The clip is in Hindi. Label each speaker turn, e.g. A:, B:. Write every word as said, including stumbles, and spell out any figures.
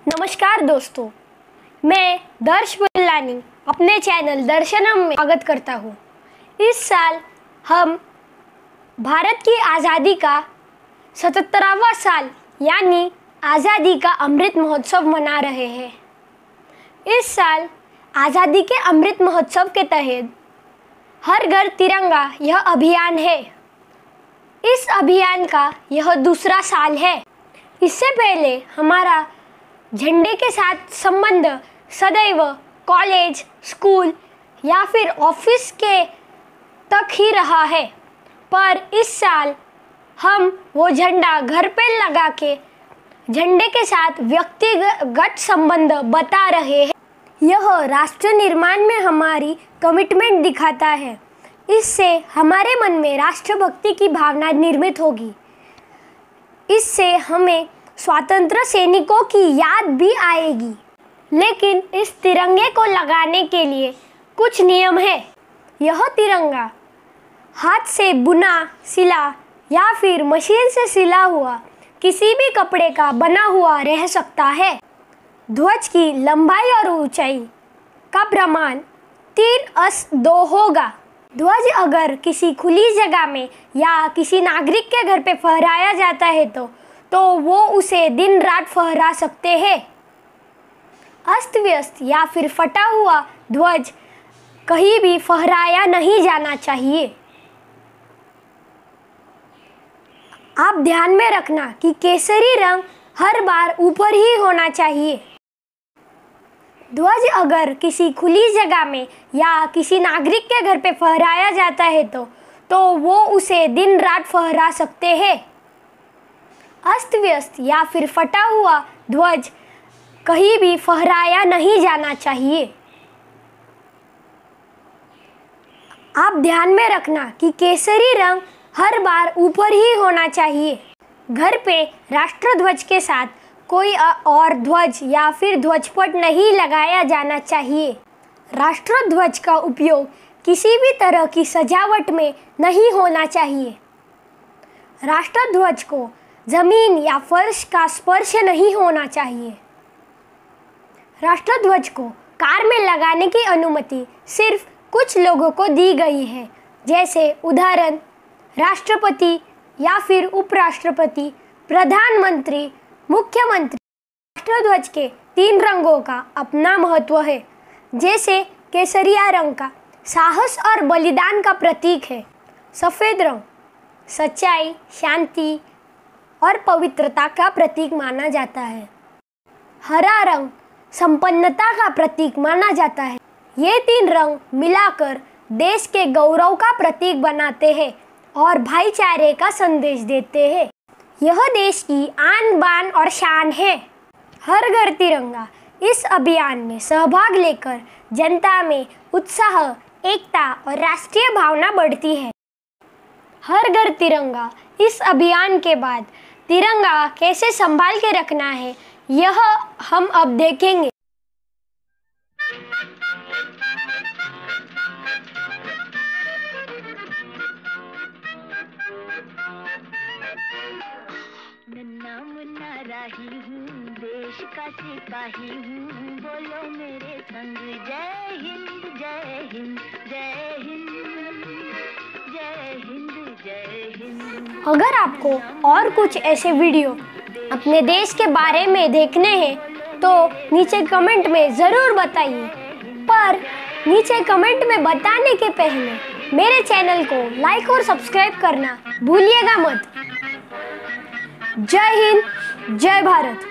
A: नमस्कार दोस्तों, मैं दर्श बिल्लानी अपने चैनल दर्शनम में स्वागत करता हूँ। इस साल हम भारत की आज़ादी का सतहत्तरवां साल यानी आज़ादी का अमृत महोत्सव मना रहे हैं। इस साल आज़ादी के अमृत महोत्सव के तहत हर घर तिरंगा यह अभियान है। इस अभियान का यह दूसरा साल है। इससे पहले हमारा झंडे के साथ संबंध सदैव कॉलेज, स्कूल या फिर ऑफिस के तक ही रहा है, पर इस साल हम वो झंडा घर पे लगा के झंडे के साथ व्यक्तिगत संबंध बता रहे हैं। यह राष्ट्र निर्माण में हमारी कमिटमेंट दिखाता है। इससे हमारे मन में राष्ट्रभक्ति की भावना निर्मित होगी। इससे हमें स्वतंत्र सैनिकों की याद भी आएगी। लेकिन इस तिरंगे को लगाने के लिए कुछ नियम है। यह तिरंगा हाथ से बुना, सिला या फिर मशीन से सिला हुआ किसी भी कपड़े का बना हुआ रह सकता है। ध्वज की लंबाई और ऊंचाई का प्रमाण तीन अस दो होगा। ध्वज अगर किसी खुली जगह में या किसी नागरिक के घर पे फहराया जाता है तो तो वो उसे दिन रात फहरा सकते हैं। अस्त व्यस्त या फिर फटा हुआ ध्वज कहीं भी फहराया नहीं जाना चाहिए। आप ध्यान में रखना कि केसरी रंग हर बार ऊपर ही होना चाहिए। ध्वज अगर किसी खुली जगह में या किसी नागरिक के घर पे फहराया जाता है तो तो वो उसे दिन रात फहरा सकते हैं। अस्त व्यस्त या फिर फटा हुआ ध्वज कहीं भी फहराया नहीं जाना चाहिए। आप ध्यान में रखना कि केसरी रंग हर बार ऊपर ही होना चाहिए। घर पे राष्ट्रध्वज के साथ कोई और ध्वज या फिर ध्वजपट नहीं लगाया जाना चाहिए। राष्ट्रध्वज का उपयोग किसी भी तरह की सजावट में नहीं होना चाहिए। राष्ट्रध्वज को जमीन या फर्श का स्पर्श नहीं होना चाहिए। राष्ट्रध्वज को कार में लगाने की अनुमति सिर्फ कुछ लोगों को दी गई है, जैसे उदाहरण राष्ट्रपति या फिर उपराष्ट्रपति, प्रधानमंत्री, मुख्यमंत्री। राष्ट्रध्वज के तीन रंगों का अपना महत्व है। जैसे केसरिया रंग का साहस और बलिदान का प्रतीक है। सफ़ेद रंग सच्चाई, शांति और पवित्रता का प्रतीक माना जाता है। हरा रंग संपन्नता का प्रतीक माना जाता है। ये तीन रंग मिलाकर देश के गौरव का प्रतीक बनाते हैं और भाईचारे का संदेश देते हैं। यह देश की आन बान और शान है। हर घर तिरंगा इस अभियान में सहभाग लेकर जनता में उत्साह, एकता और राष्ट्रीय भावना बढ़ती है। हर घर तिरंगा इस अभियान के बाद तिरंगा कैसे संभाल के रखना है, यह हम अब देखेंगे।
B: नन्ना मुन्ना राही हूँ, देश का सिपाही हूँ, बोलो मेरे संग जय हिंद जय हिंद जय हिंद जय हिंद जय हिंद।
A: अगर आपको और कुछ ऐसे वीडियो अपने देश के बारे में देखने हैं तो नीचे कमेंट में ज़रूर बताइए। पर नीचे कमेंट में बताने के पहले मेरे चैनल को लाइक और सब्सक्राइब करना भूलिएगा मत। जय हिंद, जय भारत।